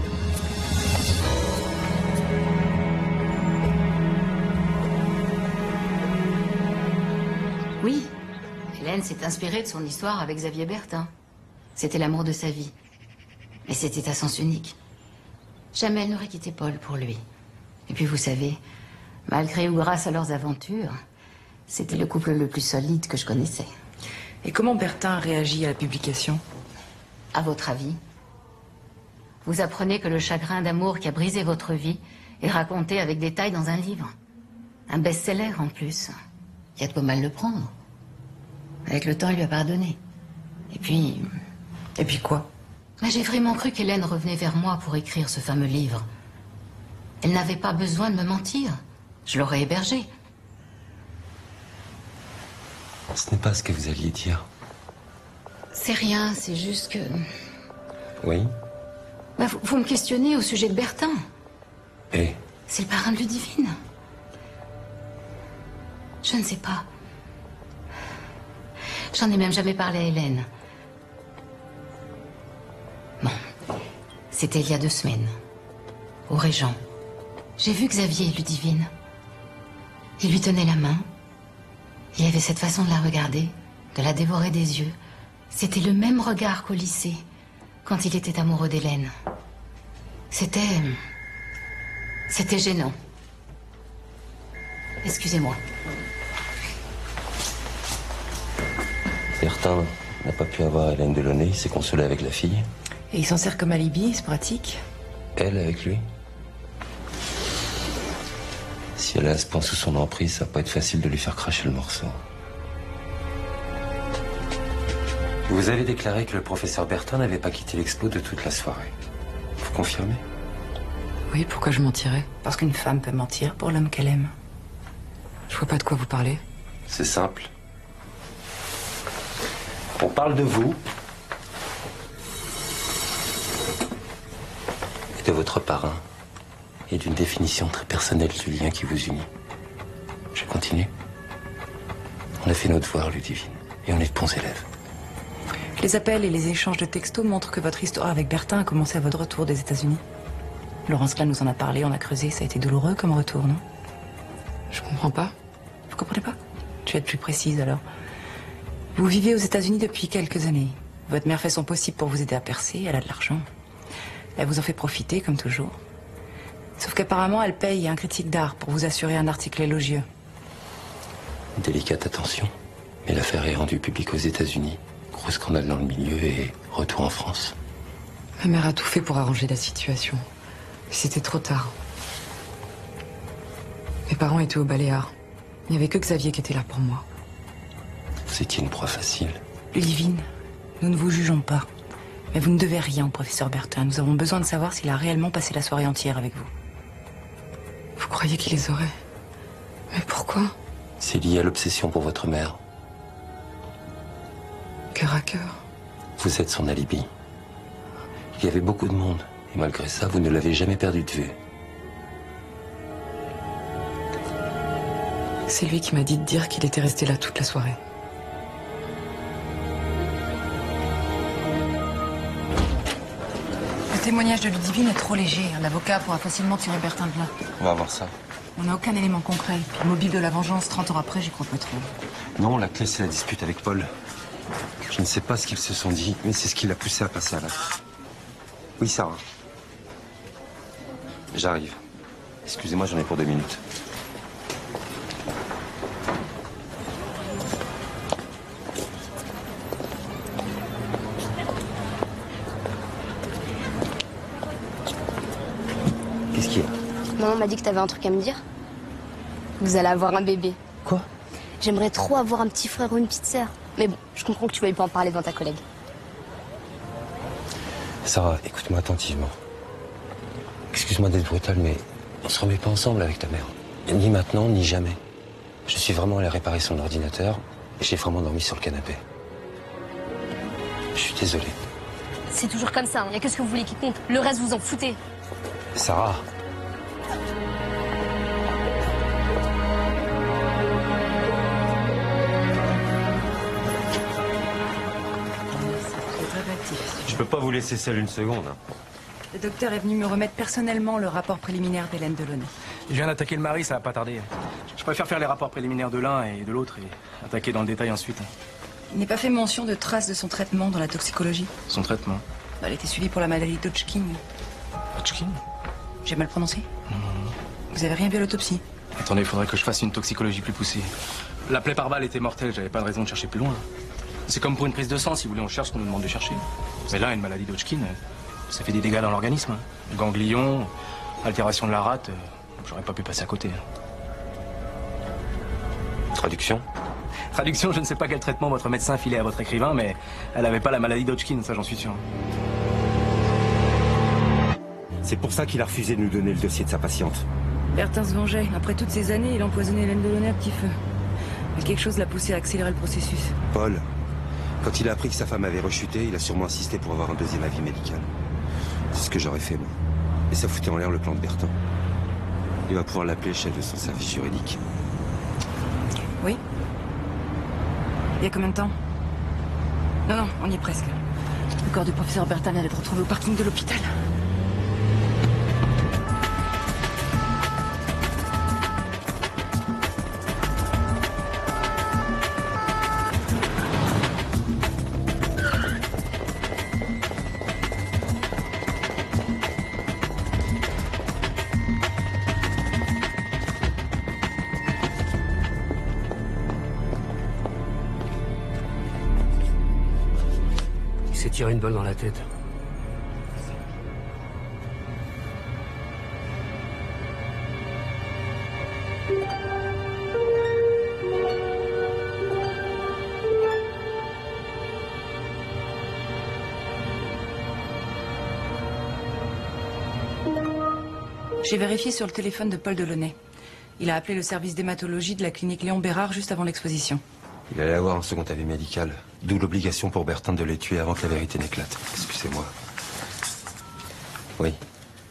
Oui, Hélène s'est inspirée de son histoire avec Xavier Bertin. C'était l'amour de sa vie. Mais c'était à sens unique. Jamais elle n'aurait quitté Paul pour lui. Et puis vous savez, malgré ou grâce à leurs aventures, c'était le couple le plus solide que je connaissais. Et comment Bertin a réagi à la publication? À votre avis? Vous apprenez que le chagrin d'amour qui a brisé votre vie est raconté avec détail dans un livre. Un best-seller en plus. Il y a de quoi mal le prendre. Avec le temps, il lui a pardonné. Et puis... Et puis quoi? Mais j'ai vraiment cru qu'Hélène revenait vers moi pour écrire ce fameux livre. Elle n'avait pas besoin de me mentir. Je l'aurais hébergée. Ce n'est pas ce que vous alliez dire. C'est rien, c'est juste que... Oui? Bah, vous, vous me questionnez au sujet de Bertin. Et? C'est le parrain de Ludivine. Je ne sais pas. J'en ai même jamais parlé à Hélène. Bon, c'était il y a deux semaines, au Régent. J'ai vu Xavier et Ludivine. Il lui tenait la main. Il avait cette façon de la regarder, de la dévorer des yeux. C'était le même regard qu'au lycée, quand il était amoureux d'Hélène. C'était... C'était gênant. Excusez-moi. Bertin n'a pas pu avoir Hélène Delaunay, il s'est consolé avec la fille. Et il s'en sert comme alibi, c'est pratique. Elle avec lui? Si elle est à ce point sous son emprise, ça va pas être facile de lui faire cracher le morceau. Vous avez déclaré que le professeur Bertin n'avait pas quitté l'expo de toute la soirée. Vous confirmez? Oui, pourquoi je mentirais? Parce qu'une femme peut mentir pour l'homme qu'elle aime. Je vois pas de quoi vous parlez. C'est simple. On parle de vous et de votre parrain et d'une définition très personnelle du lien qui vous unit. Je continue. On a fait notre devoir, Ludivine, et on est de bons élèves. Les appels et les échanges de textos montrent que votre histoire avec Bertin a commencé à votre retour des États-Unis. Laurence Klein nous en a parlé, on a creusé, ça a été douloureux comme retour, non? Je comprends pas. Vous comprenez pas? Tu vas être plus précise alors. Vous vivez aux États-Unis depuis quelques années. Votre mère fait son possible pour vous aider à percer, elle a de l'argent. Elle vous en fait profiter, comme toujours. Sauf qu'apparemment, elle paye un critique d'art pour vous assurer un article élogieux. Délicate attention. Mais l'affaire est rendue publique aux États-Unis. Gros scandale dans le milieu et retour en France. Ma mère a tout fait pour arranger la situation. C'était trop tard. Mes parents étaient au Baléares. Il n'y avait que Xavier qui était là pour moi. Vous étiez une proie facile. Ludivine, nous ne vous jugeons pas. Mais vous ne devez rien au professeur Bertin. Nous avons besoin de savoir s'il a réellement passé la soirée entière avec vous. Vous croyez qu'il les aurait? Mais pourquoi? C'est lié à l'obsession pour votre mère. Cœur à cœur. Vous êtes son alibi. Il y avait beaucoup de monde. Et malgré ça, vous ne l'avez jamais perdu de vue. C'est lui qui m'a dit de dire qu'il était resté là toute la soirée. Le témoignage de Ludivine est trop léger. Un avocat pourra facilement tirer Bertin de là. On va voir ça. On n'a aucun élément concret. Puis le mobile de la vengeance, trente ans après, j'y crois pas trop. Non, la clé, c'est la dispute avec Paul. Je ne sais pas ce qu'ils se sont dit, mais c'est ce qui l'a poussé à passer à l'acte. Oui, Sarah. J'arrive. Excusez-moi, j'en ai pour deux minutes. Qu'est-ce qu'il y a? Maman m'a dit que t'avais un truc à me dire. Vous allez avoir un bébé. Quoi? J'aimerais trop avoir un petit frère ou une petite sœur. Mais bon, je comprends que tu veuilles pas en parler devant ta collègue. Sarah, écoute-moi attentivement. Excuse-moi d'être brutal, mais on se remet pas ensemble avec ta mère. Ni maintenant, ni jamais. Je suis vraiment allé réparer son ordinateur et j'ai vraiment dormi sur le canapé. Je suis désolé. C'est toujours comme ça, il n'y a que ce que vous voulez qui compte. Le reste, vous en foutez. Sarah. Je peux pas vous laisser seul une seconde. hein. Le docteur est venu me remettre personnellement le rapport préliminaire d'Hélène Delaunay. Je viens d'attaquer le mari, ça va pas tarder. Je préfère faire les rapports préliminaires de l'un et de l'autre et attaquer dans le détail ensuite. Il n'est pas fait mention de traces de son traitement dans la toxicologie. Son traitement? Elle était suivie pour la maladie d'Hodgkin. Hodgkin? J'ai mal prononcé? Non, non, non. Vous avez rien vu à l'autopsie? Attendez, il faudrait que je fasse une toxicologie plus poussée. La plaie par balle était mortelle, j'avais pas de raison de chercher plus loin. C'est comme pour une prise de sang, si vous voulez, on cherche ce qu'on nous demande de chercher. Mais là, une maladie d'Hodgkin, ça fait des dégâts dans l'organisme. Hein. Ganglions, altération de la rate, j'aurais pas pu passer à côté. Traduction? Traduction, je ne sais pas quel traitement votre médecin filait à votre écrivain, mais elle avait pas la maladie d'Hodgkin, ça j'en suis sûr. C'est pour ça qu'il a refusé de nous donner le dossier de sa patiente. Bertin se vengeait. Après toutes ces années, il empoisonnait Hélène Delaunay à petit feu. Mais quelque chose l'a poussé à accélérer le processus. Paul, quand il a appris que sa femme avait rechuté, il a sûrement insisté pour avoir un deuxième avis médical. C'est ce que j'aurais fait, moi. Et ça foutait en l'air le plan de Bertin. Il va pouvoir l'appeler chef de son service juridique. Oui. Il y a combien de temps? Non, non, on y est presque. Le corps du professeur Bertin vient d'être retrouvé au parking de l'hôpital. Il s'est tiré une balle dans la tête. J'ai vérifié sur le téléphone de Paul Delaunay. Il a appelé le service d'hématologie de la clinique Léon Bérard juste avant l'exposition. Il allait avoir un second avis médical. D'où l'obligation pour Bertin de les tuer avant que la vérité n'éclate. Excusez-moi. Oui.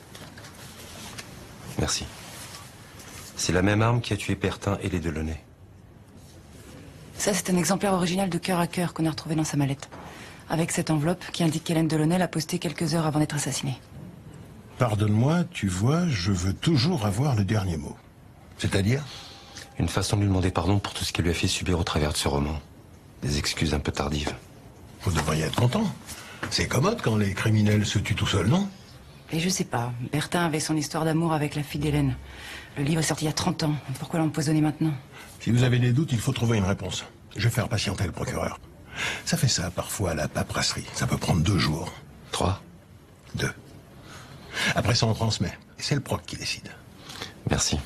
Merci. C'est la même arme qui a tué Bertin et les Delaunay. Ça, c'est un exemplaire original de Cœur à Cœur qu'on a retrouvé dans sa mallette. Avec cette enveloppe qui indique qu'Hélène Delaunay l'a postée quelques heures avant d'être assassinée. Pardonne-moi, tu vois, je veux toujours avoir le dernier mot. C'est-à-dire? Une façon de lui demander pardon pour tout ce qu'elle lui a fait subir au travers de ce roman. Des excuses un peu tardives. Vous devriez être content. C'est commode quand les criminels se tuent tout seuls, non? Et je sais pas, Bertin avait son histoire d'amour avec la fille d'Hélène. Le livre est sorti il y a trente ans. Pourquoi l'empoisonner maintenant? Si vous avez des doutes, il faut trouver une réponse. Je vais faire patienter le procureur. Ça fait ça, parfois, à la paperasserie. Ça peut prendre deux jours. Trois? Deux. Après ça, on transmet. Et c'est le proc qui décide. Merci.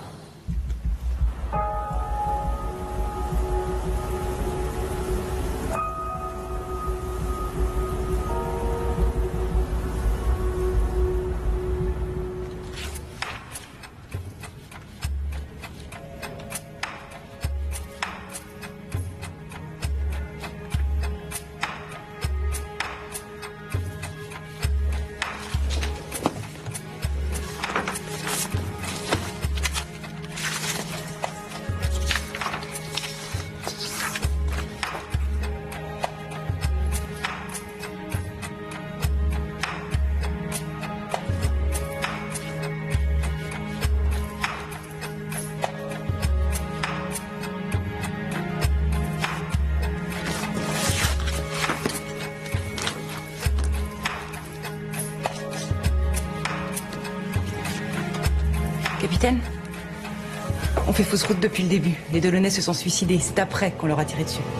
Capitaine, on fait fausse route depuis le début. Les Delaunay se sont suicidés. C'est après qu'on leur a tiré dessus.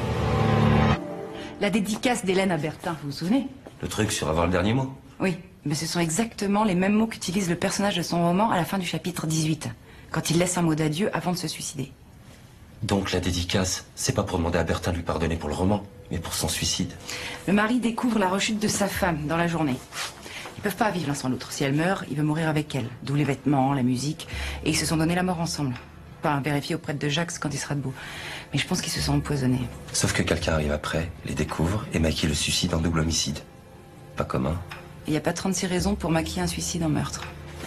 La dédicace d'Hélène à Bertin, vous vous souvenez? Le truc sur avoir le dernier mot? Oui, mais ce sont exactement les mêmes mots qu'utilise le personnage de son roman à la fin du chapitre dix-huit, quand il laisse un mot d'adieu avant de se suicider. Donc la dédicace, c'est pas pour demander à Bertin de lui pardonner pour le roman, mais pour son suicide. Le mari découvre la rechute de sa femme dans la journée. Ils peuvent pas vivre l'un sans l'autre. Si elle meurt, il veut mourir avec elle. D'où les vêtements, la musique. Et ils se sont donné la mort ensemble. Pas à vérifier auprès de Jacques quand il sera debout. Mais je pense qu'ils se sont empoisonnés. Sauf que quelqu'un arrive après, les découvre et maquille le suicide en double homicide. Pas commun. Il n'y a pas trente-six raisons pour maquiller un suicide en meurtre.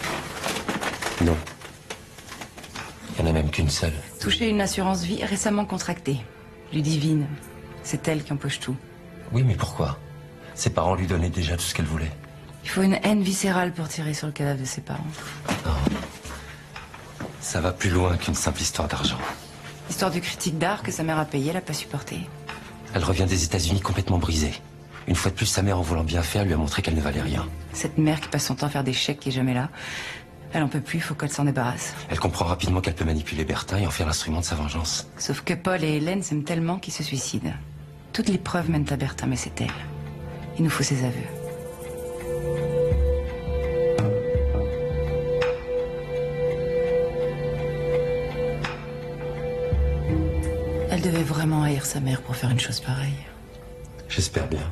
Non. Il n'y en a même qu'une seule. Toucher une assurance vie récemment contractée. Ludivine. C'est elle qui empoche tout. Oui, mais pourquoi? Ses parents lui donnaient déjà tout ce qu'elle voulait. Il faut une haine viscérale pour tirer sur le cadavre de ses parents. Non. Ça va plus loin qu'une simple histoire d'argent. Histoire de critique d'art que sa mère a payé, elle n'a pas supporté. Elle revient des États-Unis complètement brisée. Une fois de plus, sa mère, en voulant bien faire, lui a montré qu'elle ne valait rien. Cette mère qui passe son temps à faire des chèques qui est jamais là, elle en peut plus, il faut qu'elle s'en débarrasse. Elle comprend rapidement qu'elle peut manipuler Bertin et en faire l'instrument de sa vengeance. Sauf que Paul et Hélène s'aiment tellement qu'ils se suicident. Toutes les preuves mènent à Bertin, mais c'est elle. Il nous faut ses aveux. Elle devait vraiment haïr sa mère pour faire une chose pareille. J'espère bien.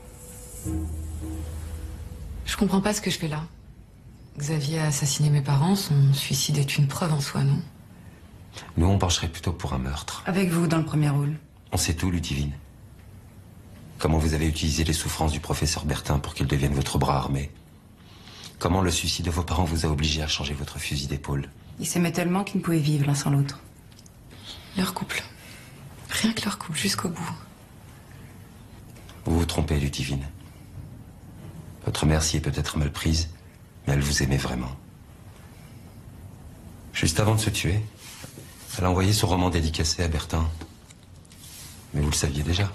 Je comprends pas ce que je fais là. Xavier a assassiné mes parents, son suicide est une preuve en soi, non? Nous, on pencherait plutôt pour un meurtre. Avec vous dans le premier rôle. On sait tout, Ludivine. Comment vous avez utilisé les souffrances du professeur Bertin pour qu'il devienne votre bras armé. Comment le suicide de vos parents vous a obligé à changer votre fusil d'épaule. Ils s'aimaient tellement qu'ils ne pouvaient vivre l'un sans l'autre. Leur couple. Rien que leur couple, jusqu'au bout. Vous vous trompez, Ludivine. Votre mère s'y est peut-être mal prise, mais elle vous aimait vraiment. Juste avant de se tuer, elle a envoyé son roman dédicacé à Bertin. Mais vous le saviez déjà.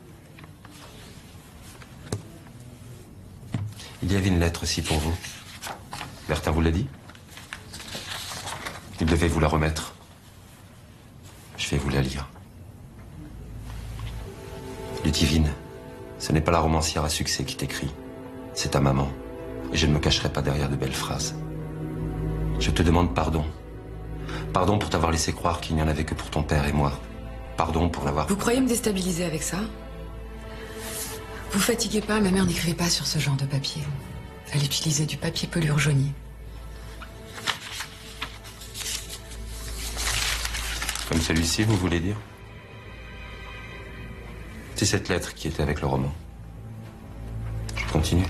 Il y avait une lettre aussi pour vous. Bertin vous l'a dit? Il devait vous la remettre. Je vais vous la lire. Ludivine, ce n'est pas la romancière à succès qui t'écrit. C'est ta maman. Et je ne me cacherai pas derrière de belles phrases. Je te demande pardon. Pardon pour t'avoir laissé croire qu'il n'y en avait que pour ton père et moi. Pardon pour l'avoir... Vous croyez me déstabiliser avec ça? Vous fatiguez pas, ma mère n'écrivait pas sur ce genre de papier. Elle utilisait du papier pelure jauni. Comme celui-ci, vous voulez dire? C'est cette lettre qui était avec le roman. Je continue.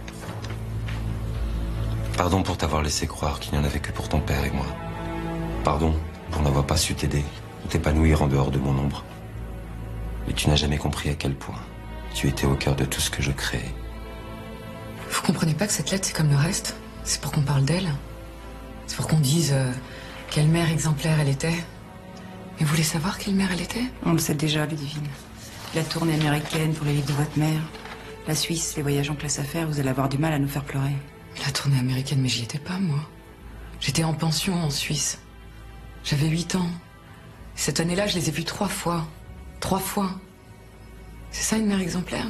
Pardon pour t'avoir laissé croire qu'il n'y en avait que pour ton père et moi. Pardon pour n'avoir pas su t'aider ou t'épanouir en dehors de mon ombre. Et tu n'as jamais compris à quel point tu étais au cœur de tout ce que je créais. Vous comprenez pas que cette lettre, c'est comme le reste? C'est pour qu'on parle d'elle. C'est pour qu'on dise euh, quelle mère exemplaire elle était. Mais vous voulez savoir quelle mère elle était? On le sait déjà, Ludivine. La tournée américaine pour les livres de votre mère. La Suisse, les voyages en classe affaires, vous allez avoir du mal à nous faire pleurer. La tournée américaine, mais j'y étais pas, moi. J'étais en pension en Suisse. J'avais huit ans. Cette année-là, je les ai vus trois fois. Trois fois. C'est ça une mère exemplaire?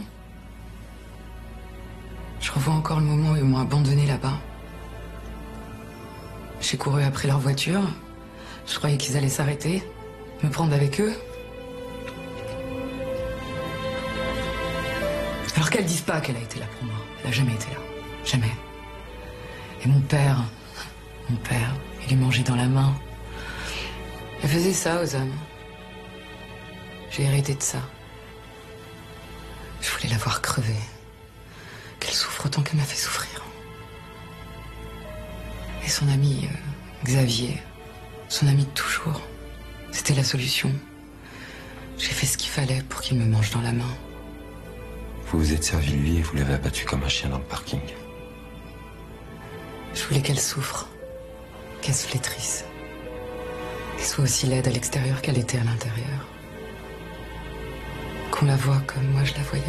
Je revois encore le moment où ils m'ont abandonné là-bas. J'ai couru après leur voiture. Je croyais qu'ils allaient s'arrêter, me prendre avec eux. Alors qu'elle dise pas qu'elle a été là pour moi. Elle a jamais été là. Jamais. Et mon père, mon père, il lui mangeait dans la main. Elle faisait ça aux hommes. J'ai hérité de ça. Je voulais la voir crever. Qu'elle souffre autant qu'elle m'a fait souffrir. Et son ami, euh, Xavier, son ami de toujours, c'était la solution. J'ai fait ce qu'il fallait pour qu'il me mange dans la main. Vous vous êtes servi de lui et vous l'avez abattu comme un chien dans le parking. Je voulais qu'elle souffre, qu'elle se flétrisse, qu'elle soit aussi laide à l'extérieur qu'elle était à l'intérieur. Qu'on la voie comme moi je la voyais.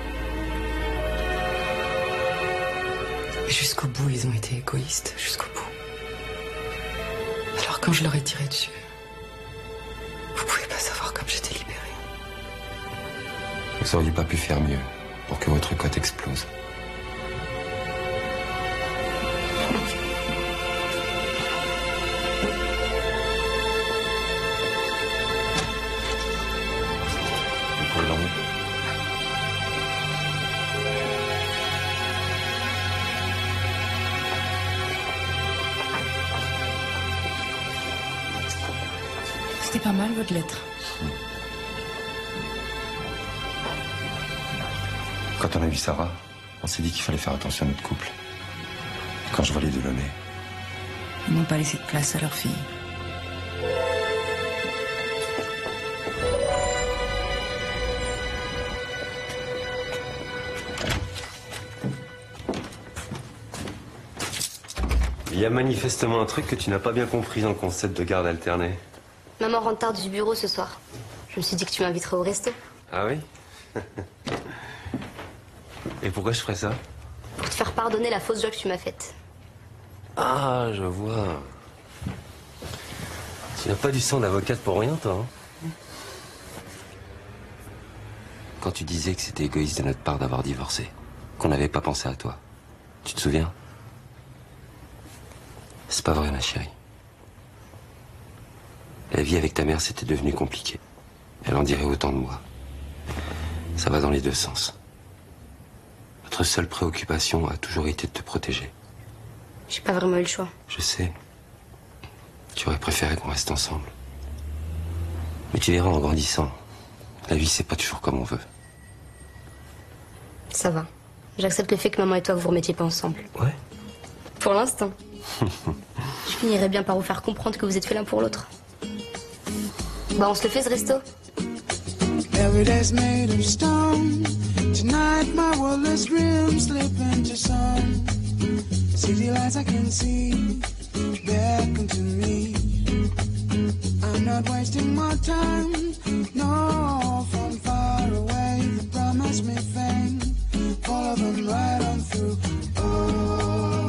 Et jusqu'au bout, ils ont été égoïstes, jusqu'au bout. Alors quand je leur ai tiré dessus, vous pouvez pas savoir comme j'étais libérée. Vous auriez pas pu faire mieux pour que votre cote explose. Vous pouvez l'emmener. C'était pas mal votre lettre. Quand on a vu Sarah, on s'est dit qu'il fallait faire attention à notre couple. Quand je vois les Delaunay. Ils n'ont pas laissé de place à leur fille. Il y a manifestement un truc que tu n'as pas bien compris dans le concept de garde alternée. Maman rentre tard du bureau ce soir. Je me suis dit que tu m'inviterais au resto. Ah oui? Et pourquoi je ferais ça? Pour te faire pardonner la fausse joie que tu m'as faite. Ah, je vois. Tu n'as pas du sang d'avocate pour rien, toi. Hein? Quand tu disais que c'était égoïste de notre part d'avoir divorcé, qu'on n'avait pas pensé à toi, tu te souviens? C'est pas vrai, ma chérie. La vie avec ta mère, c'était devenu compliqué. Elle en dirait autant de moi. Ça va dans les deux sens. Notre seule préoccupation a toujours été de te protéger. J'ai pas vraiment eu le choix. Je sais. Tu aurais préféré qu'on reste ensemble. Mais tu verras en grandissant, la vie c'est pas toujours comme on veut. Ça va. J'accepte le fait que maman et toi vous remettiez pas ensemble. Ouais. Pour l'instant. Je finirai bien par vous faire comprendre que vous êtes fait l'un pour l'autre. Bah on se le fait ce resto. Every day's made of stone. Tonight my wildest dreams slip into some city lights I can see beckon to me. I'm not wasting my time. No, from far away they promise me fame. Follow them right on through. Oh.